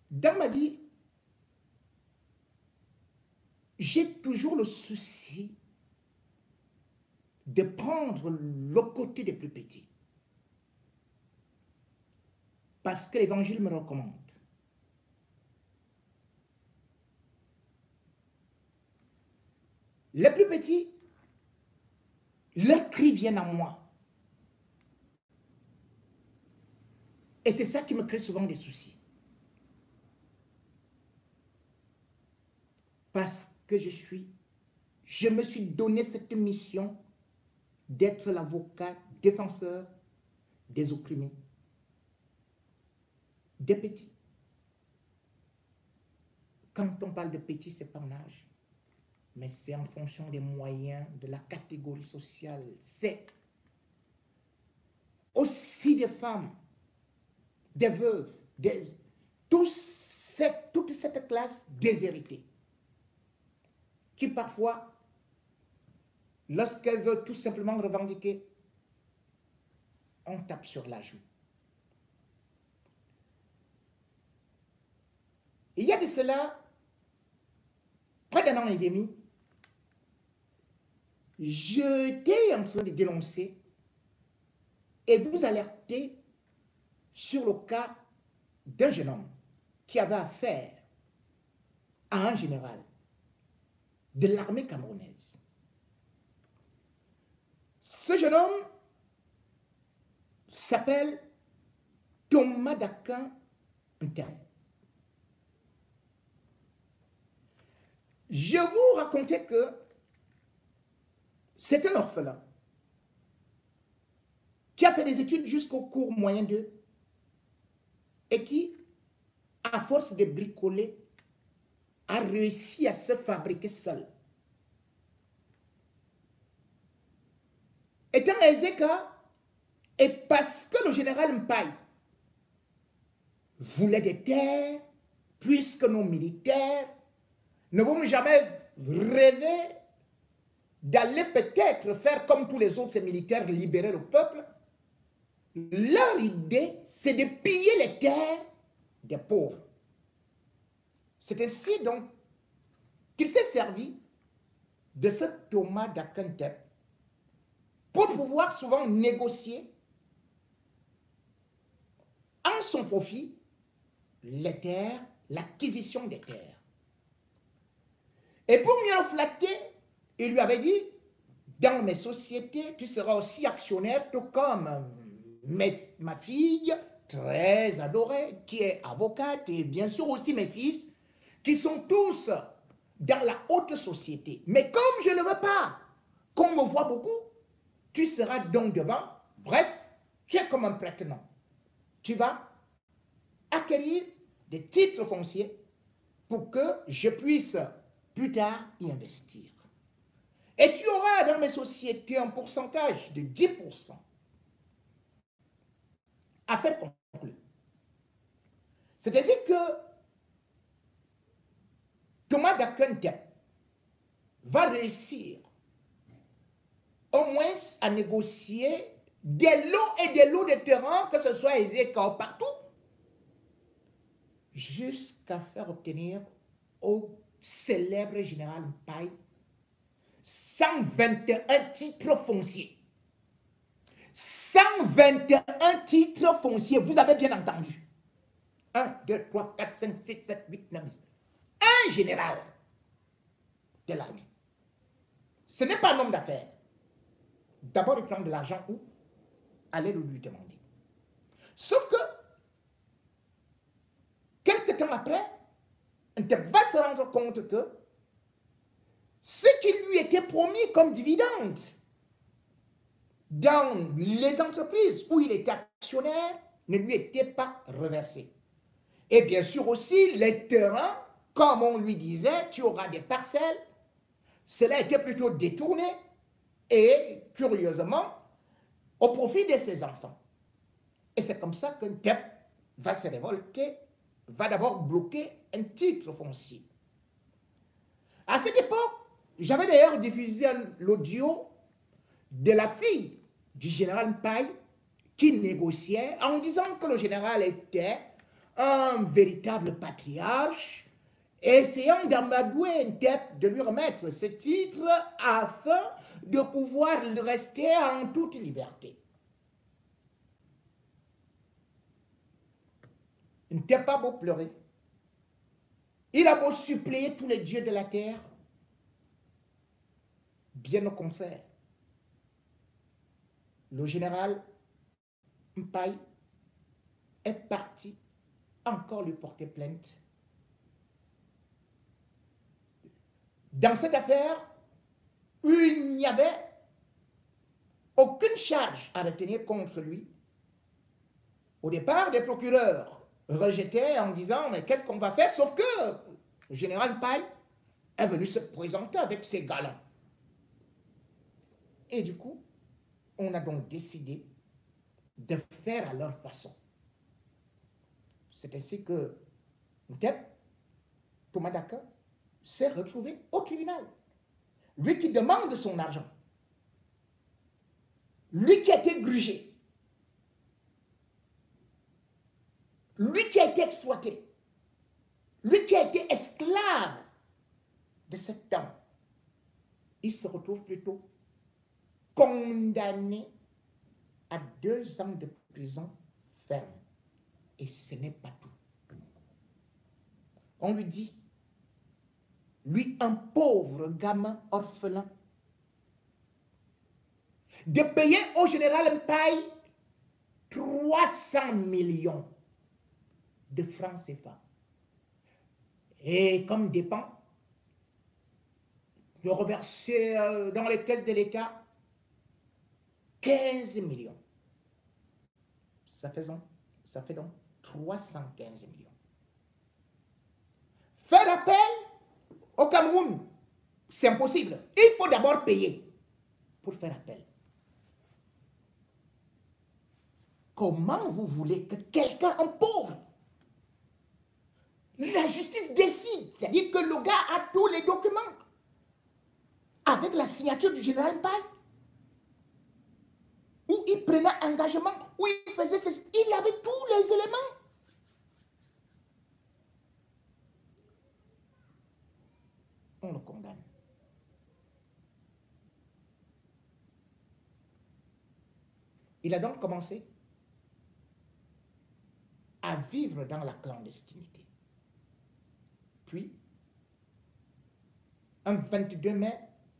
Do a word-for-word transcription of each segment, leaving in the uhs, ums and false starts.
Dans ma vie, j'ai toujours le souci de prendre le côté des plus petits. Parce que l'Évangile me recommande. Les plus petits, leurs cris viennent à moi. Et c'est ça qui me crée souvent des soucis. Parce que je suis, je me suis donné cette mission d'être l'avocat défenseur des opprimés, des petits. Quand on parle de petits, c'est pas en âge, mais c'est en fonction des moyens, de la catégorie sociale. C'est aussi des femmes, des veuves, des, tout cette, toute cette classe déshéritée, qui parfois, lorsqu'elle veut tout simplement revendiquer, on tape sur la joue. Il y a de cela, près d'un an et demi, j'étais en train de dénoncer et vous alerter sur le cas d'un jeune homme qui avait affaire à un général de l'armée camerounaise. Ce jeune homme s'appelle Thomas Dakan Ntep. Je vous racontais que c'est un orphelin qui a fait des études jusqu'au cours moyen deux et qui, à force de bricoler, a réussi à se fabriquer seul. Étant aisé et parce que le général Mpaye voulait des terres, puisque nos militaires ne vont jamais rêver d'aller peut-être faire comme tous les autres militaires, libérer le peuple. Leur idée, c'est de piller les terres des pauvres. C'est ainsi donc qu'il s'est servi de ce Thomas Dakan Ntep pour pouvoir souvent négocier en son profit les terres, l'acquisition des terres. Et pour mieux le flatter, il lui avait dit, dans mes sociétés, tu seras aussi actionnaire, tout comme mes, ma fille, très adorée, qui est avocate, et bien sûr aussi mes fils, qui sont tous dans la haute société. Mais comme je ne veux pas qu'on me voit beaucoup, tu seras donc devant. Bref, tu es comme un prête-nom. Tu vas acquérir des titres fonciers pour que je puisse plus tard y investir. Et tu auras dans mes sociétés un pourcentage de dix pour cent. Affaire conclue. C'est-à-dire que Thomas Dakan Ntep va réussir au moins à négocier des lots et des lots de terrain, que ce soit aisé partout, jusqu'à faire obtenir au célèbre général Mpaye cent vingt et un titres fonciers. cent vingt et un titres fonciers, vous avez bien entendu. un, deux, trois, quatre, cinq, six, sept, huit, neuf, dix. Un général de l'armée. Ce n'est pas un homme d'affaires. D'abord, il prend de l'argent où? Allez le lui demander. Sauf que, quelques temps après, on va se rendre compte que ce qui lui était promis comme dividende dans les entreprises où il était actionnaire ne lui était pas reversé. Et bien sûr aussi, les terrains, comme on lui disait, tu auras des parcelles, cela était plutôt détourné et, curieusement, au profit de ses enfants. Et c'est comme ça que Ntep va se révolter, va d'abord bloquer un titre foncier. À cette époque, j'avais d'ailleurs diffusé l'audio de la fille du général Mpaye qui négociait en disant que le général était un véritable patriarche, essayant d'amadouer Ntep, de lui remettre ce titre afin de pouvoir rester en toute liberté. Ntep a beau pleurer, il a beau supplier tous les dieux de la terre, bien au contraire, le général Mpaye est parti encore lui porter plainte. Dans cette affaire, il n'y avait aucune charge à retenir contre lui. Au départ, des procureurs rejetaient en disant « mais qu'est-ce qu'on va faire ?» Sauf que le général Mpaye est venu se présenter avec ses galants. Et du coup, on a donc décidé de faire à leur façon. C'est ainsi que Ntep Tomadaka s'est retrouvé au tribunal. Lui qui demande son argent. Lui qui a été grugé. Lui qui a été exploité. Lui qui a été esclave de cet homme. Il se retrouve plutôt condamné à deux ans de prison ferme. Et ce n'est pas tout. On lui dit, lui, un pauvre gamin orphelin, de payer au général Mpaye trois cents millions de francs C F A. Et comme dépend, de reverser dans les caisses de l'État quinze millions. Ça fait donc, ça fait donc trois cent quinze millions. Faire appel au Cameroun, c'est impossible. Il faut d'abord payer pour faire appel. Comment vous voulez que quelqu'un, un pauvre, la justice décide, c'est-à-dire que le gars a tous les documents, avec la signature du général Mpaye, où il prenait engagement, où il faisait ceci, il avait tous les éléments. On le condamne. Il a donc commencé à vivre dans la clandestinité. Puis, un vingt-deux mai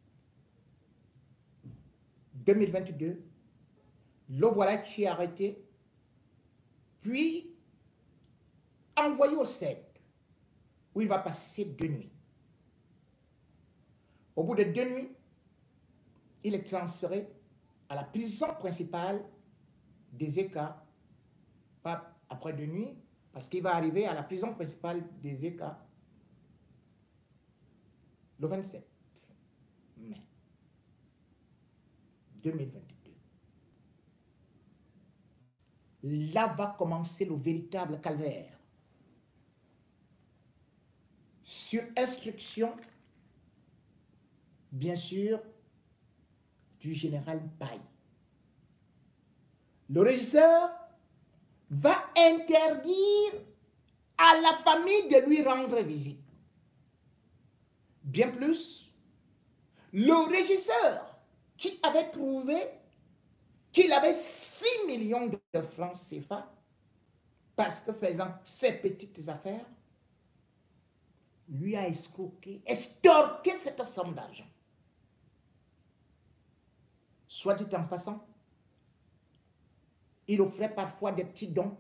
deux mille vingt-deux, le voilà qui est arrêté, puis envoyé au C E D, où il va passer deux nuits. Au bout de deux nuits, il est transféré à la prison principale des E C A, pas après deux nuits, parce qu'il va arriver à la prison principale des E C A le vingt-sept mai deux mille vingt-deux. Là va commencer le véritable calvaire. Sur instruction, bien sûr, du général Mpaye. Le régisseur va interdire à la famille de lui rendre visite. Bien plus, le régisseur qui avait trouvé qu'il avait six millions de francs C F A, parce que faisant ses petites affaires, lui a escroqué, estorqué cette somme d'argent. Soit dit en passant, il offrait parfois des petits dons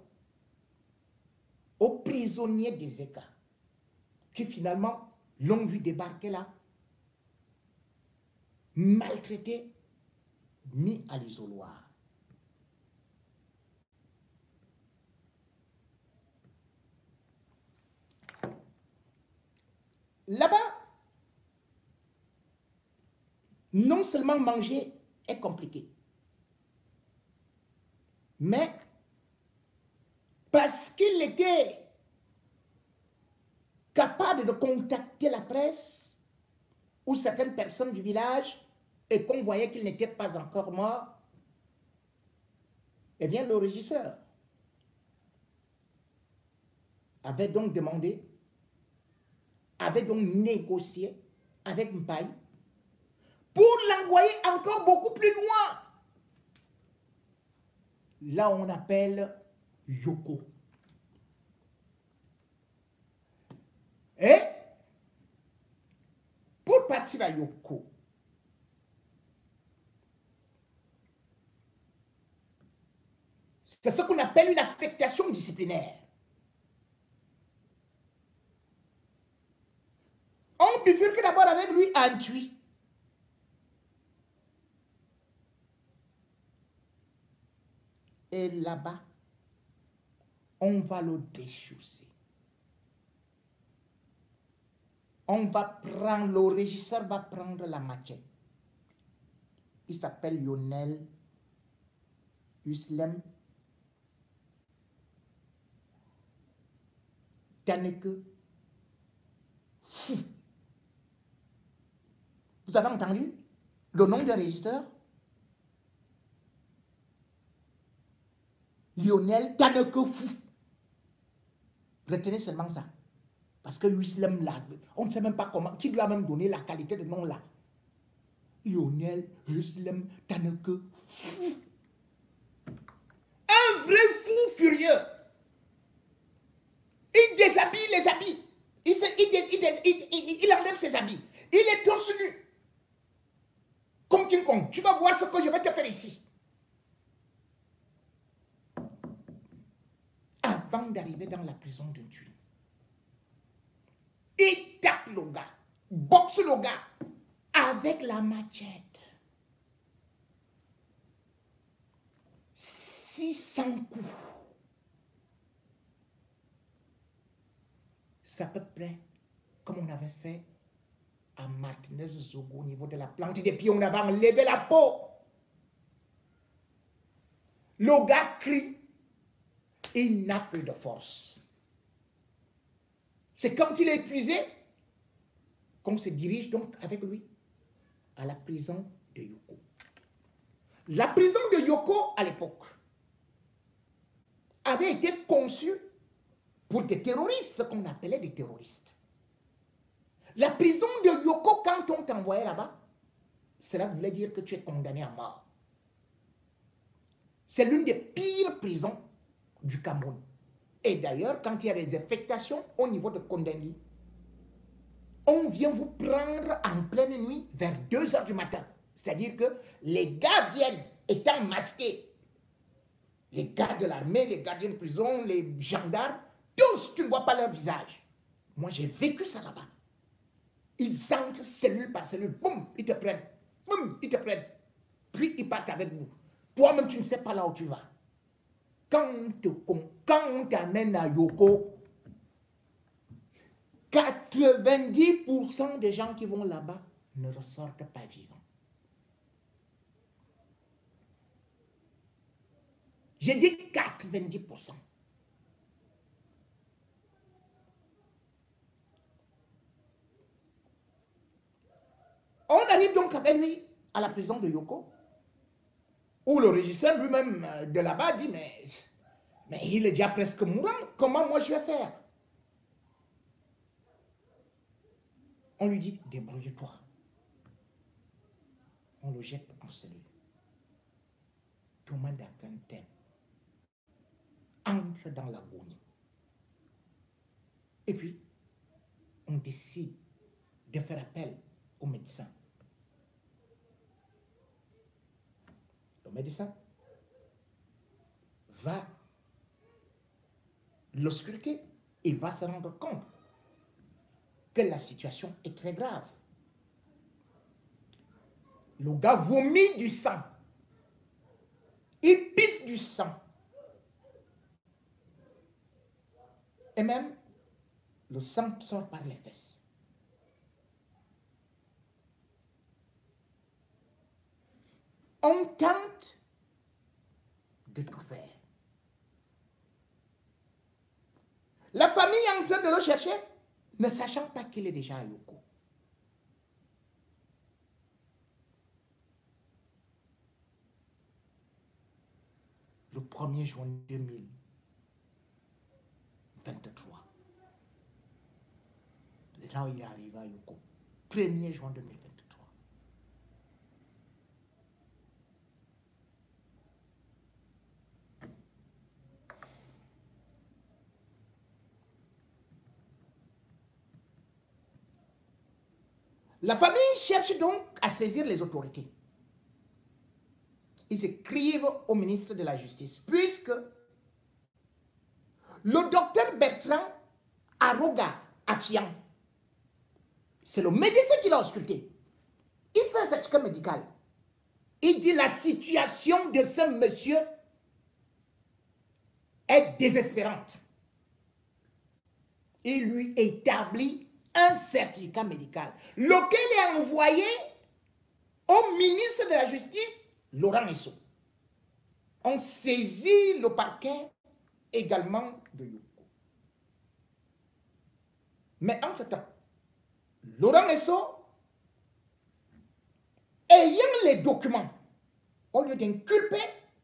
aux prisonniers des E C A, qui finalement l'ont vu débarquer là, maltraités, mis à l'isoloir. Là-bas, non seulement manger est compliqué, mais parce qu'il était capable de contacter la presse ou certaines personnes du village et qu'on voyait qu'il n'était pas encore mort, eh bien le régisseur avait donc demandé, avait donc négocié avec Mpaï pour l'envoyer encore beaucoup plus loin. Là, on appelle Yoko. Et pour partir à Yoko, c'est ce qu'on appelle une affectation disciplinaire. On bifurque d'abord avec lui à Antui. Et là-bas, on va le déchausser. On va prendre, le régisseur va prendre la machette. Il s'appelle Lionel Uslem Taneke Fou. Vous avez entendu le nom du régisseur? Lionel Taneke Fou. Retenez seulement ça. Parce que Uslem là, on ne sait même pas comment, qui lui a même donné la qualité de nom là. Lionel Uslem Taneke Fou. Un vrai fou furieux. Il déshabille les habits. Il, se, il, dé, il, dé, il, il, il enlève ses habits. Il est torse nu. Comme King Kong. Tu vas voir ce que je vais te faire ici. Avant d'arriver dans la prison de Tuile, il tape le gars, boxe le gars avec la machette. six cents coups. C'est à peu près comme on avait fait à Martinez Zogo au niveau de la plante des pieds. On avait enlevé la peau. Le gars crie. Il n'a plus de force. C'est quand il est épuisé qu'on se dirige donc avec lui à la prison de Yoko. La prison de Yoko, à l'époque, avait été conçue pour des terroristes, ce qu'on appelait des terroristes. La prison de Yoko, quand on t'envoyait là-bas, cela voulait dire que tu es condamné à mort. C'est l'une des pires prisons du Cameroun. Et d'ailleurs, quand il y a des affectations au niveau de Kondengui, on vient vous prendre en pleine nuit vers deux heures du matin. C'est-à-dire que les gars viennent étant masqués. Les gars de l'armée, les gardiens de prison, les gendarmes, tous, tu ne vois pas leur visage. Moi, j'ai vécu ça là-bas. Ils entrent cellule par cellule, boum, ils te prennent, boum, ils te prennent. Puis ils partent avec vous. Toi-même, tu ne sais pas là où tu vas. Quand on t'amène à Yoko, quatre-vingt-dix pour cent des gens qui vont là-bas ne ressortent pas vivants. J'ai dit quatre-vingt-dix pour cent. On arrive donc avec lui à la prison de Yoko, où le régisseur lui-même de là-bas dit, mais, mais il est déjà presque mourant, comment moi je vais faire? On lui dit, débrouille-toi. On le jette en cellule. Thomas Dakanten entre dans l'agonie. Et puis, on décide de faire appel au médecin. Le médecin va l'ausculter. Il va se rendre compte que la situation est très grave. Le gars vomit du sang. Il pisse du sang. Et même, le sang sort par les fesses. On tente de tout faire. La famille est en train de le chercher, ne sachant pas qu'il est déjà à Yoko. Le premier juin deux mille vingt-trois, quand il est arrivé à Yoko, premier juin deux mille vingt-trois. La famille cherche donc à saisir les autorités. Ils écrivent au ministre de la Justice, puisque le docteur Bertrand Aroga Afian, c'est le médecin qui l'a ausculté. Il fait un certificat médical. Il dit la situation de ce monsieur est désespérante. Il lui établit un certificat médical, lequel est envoyé au ministre de la Justice, Laurent Esso. On saisit le parquet également de Yoko. Mais entre-temps, Laurent Esso, ayant les documents, au lieu d'inculper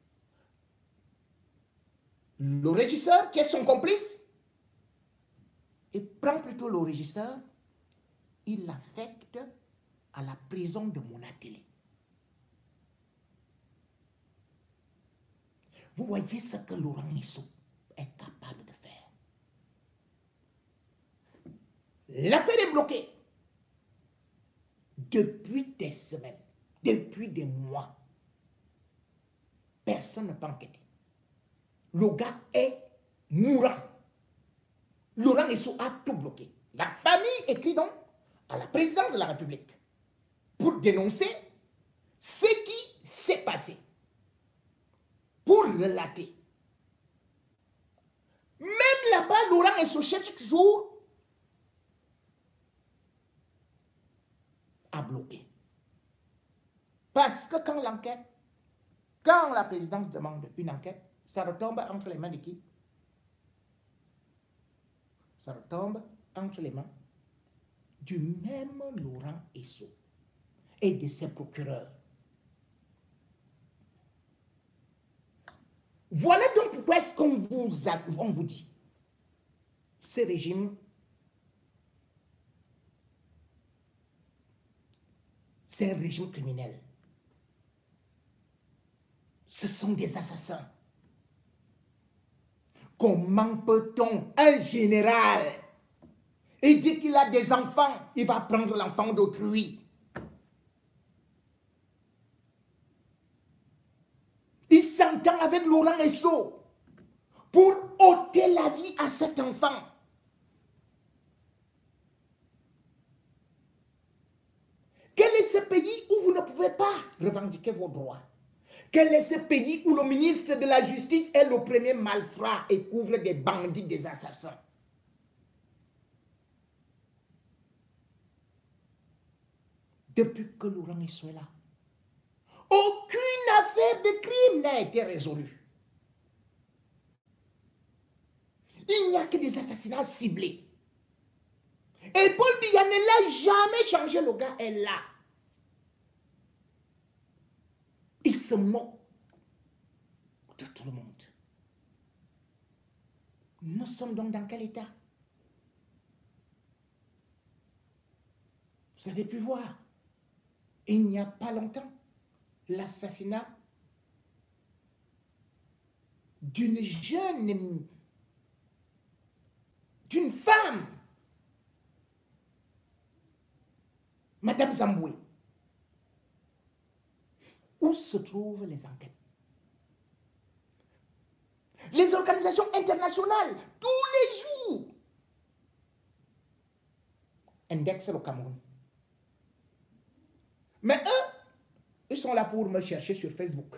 le régisseur qui est son complice, il prend plutôt le régisseur, il l'affecte à la prison de Monatélé. Vous voyez ce que Laurent Esso est capable de faire. L'affaire est bloquée depuis des semaines, depuis des mois. Personne ne peut enquêter. Le gars est mourant. Laurent Esso a tout bloqué. La famille écrit donc à la présidence de la République pour dénoncer ce qui s'est passé, pour relater. Même là-bas, Laurent Esso cherche toujours à bloquer. Parce que quand l'enquête, quand la présidence demande une enquête, ça retombe entre les mains de qui? Ça retombe entre les mains du même Laurent Esso et de ses procureurs. Voilà donc pourquoi est-ce qu'on vous, a, on vous dit ce régime, c'est un régime criminel. Ce sont des assassins. Comment peut-on, un général, il dit qu'il a des enfants, il va prendre l'enfant d'autrui. Il s'entend avec Laurent Esso pour ôter la vie à cet enfant. Quel est ce pays où vous ne pouvez pas revendiquer vos droits? Quel est ce pays où le ministre de la Justice est le premier malfrat et couvre des bandits, des assassins? Depuis que Laurent Esso est là, aucune affaire de crime n'a été résolue. Il n'y a que des assassinats ciblés. Et Paul Biya ne l'a jamais changé, le gars est là. Il se moque de tout le monde. Nous sommes donc dans quel état? Vous avez pu voir, il n'y a pas longtemps, l'assassinat d'une jeune, d'une femme, Madame Zamboué. Où se trouvent les enquêtes? Les organisations internationales, tous les jours, indexent le Cameroun. Mais eux, ils sont là pour me chercher sur Facebook.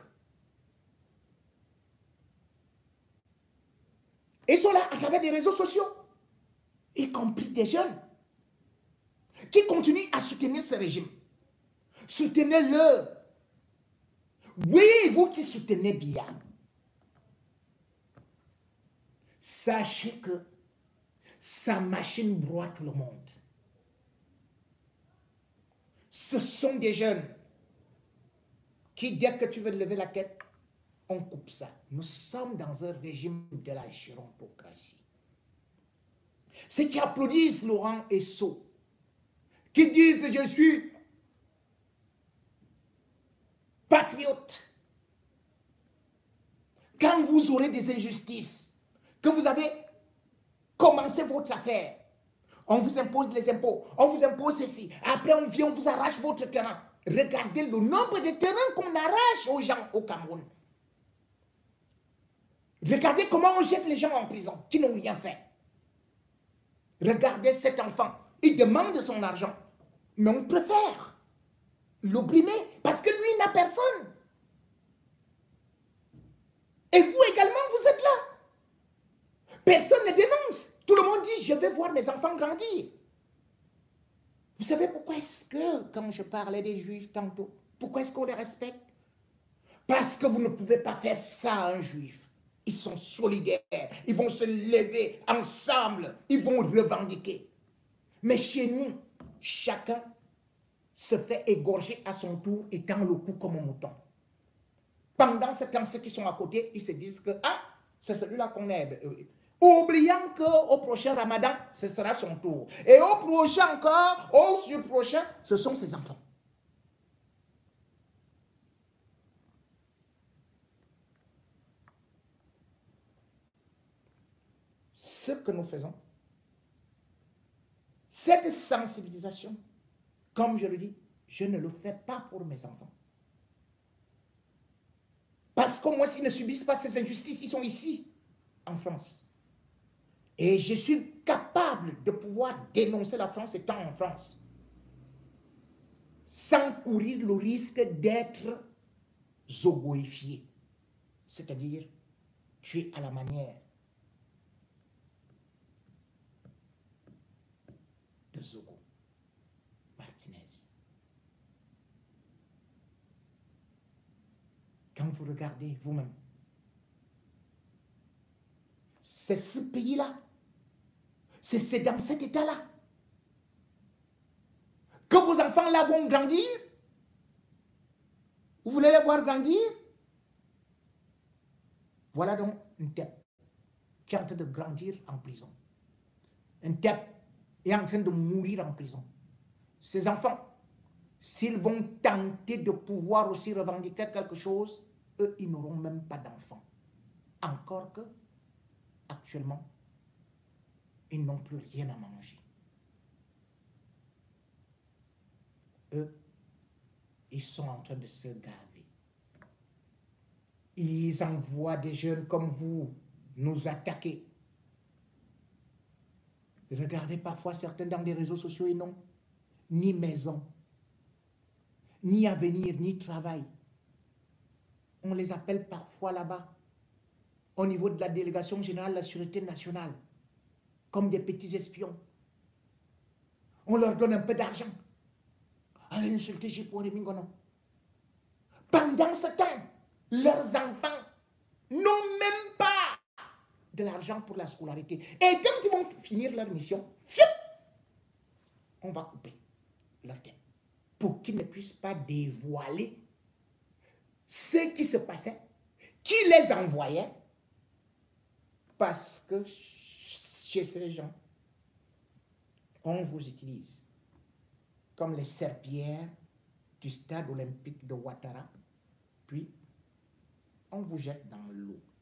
Ils sont là à travers des réseaux sociaux, y compris des jeunes, qui continuent à soutenir ce régime. Soutenez-le. Oui, vous qui soutenez Biya, sachez que sa machine broie tout le monde. Ce sont des jeunes qui, dès que tu veux lever la tête, on coupe ça. Nous sommes dans un régime de la gérontocratie. Ceux qui applaudissent Laurent Esso qui disent je suis patriote. Quand vous aurez des injustices, que vous avez commencé votre affaire, on vous impose les impôts, on vous impose ceci, après on vient, on vous arrache votre terrain. Regardez le nombre de terrains qu'on arrache aux gens au Cameroun. Regardez comment on jette les gens en prison, qui n'ont rien fait. Regardez cet enfant, il demande son argent, mais on préfère l'opprimer parce que lui n'a personne. Et vous également, vous êtes là. Personne ne dénonce. Tout le monde dit, je vais voir mes enfants grandir. Vous savez pourquoi est-ce que, quand je parlais des Juifs tantôt, pourquoi est-ce qu'on les respecte? Parce que vous ne pouvez pas faire ça à un Juif. Ils sont solidaires, ils vont se lever ensemble, ils vont revendiquer. Mais chez nous, chacun se fait égorger à son tour et tend le cou comme un mouton. Pendant ce temps, ceux qui sont à côté, ils se disent que, ah, c'est celui-là qu'on aide. Oubliant qu'au prochain Ramadan, ce sera son tour. Et au prochain encore, au surprochain, ce sont ses enfants. Ce que nous faisons, cette sensibilisation, comme je le dis, je ne le fais pas pour mes enfants. Parce qu'au moins, s'ils ne subissent pas ces injustices, ils sont ici, en France. Et je suis capable de pouvoir dénoncer la France étant en France, sans courir le risque d'être zogoïfié, c'est-à-dire tué à la manière de Zogo Martinez. Quand vous regardez vous-même, c'est ce pays-là, c'est dans cet état-là que vos enfants-là vont grandir. Vous voulez les voir grandir? Voilà donc une tête qui est en train de grandir en prison. Une tête est en train de mourir en prison. Ces enfants, s'ils vont tenter de pouvoir aussi revendiquer quelque chose, eux, ils n'auront même pas d'enfants. Encore que, actuellement, ils n'ont plus rien à manger. Eux, ils sont en train de se gaver. Ils envoient des jeunes comme vous nous attaquer. Regardez parfois certains dans les réseaux sociaux et non, ni maison, ni avenir, ni travail. On les appelle parfois là-bas, au niveau de la délégation générale de la Sûreté nationale, comme des petits espions. On leur donne un peu d'argent. Allez insulter J-P et Mingono. Pendant ce temps, leurs enfants n'ont même pas de l'argent pour la scolarité. Et quand ils vont finir leur mission, on va couper leur tête pour qu'ils ne puissent pas dévoiler ce qui se passait, qui les envoyait, parce que chez ces gens, on vous utilise comme les serpillères du stade olympique de Ouattara, puis on vous jette dans l'eau.